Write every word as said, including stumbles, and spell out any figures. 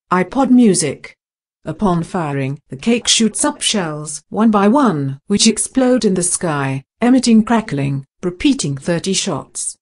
Ipod music. Upon firing, the cake shoots up shells one by one, which explode in the sky, emitting crackling, repeating thirty shots.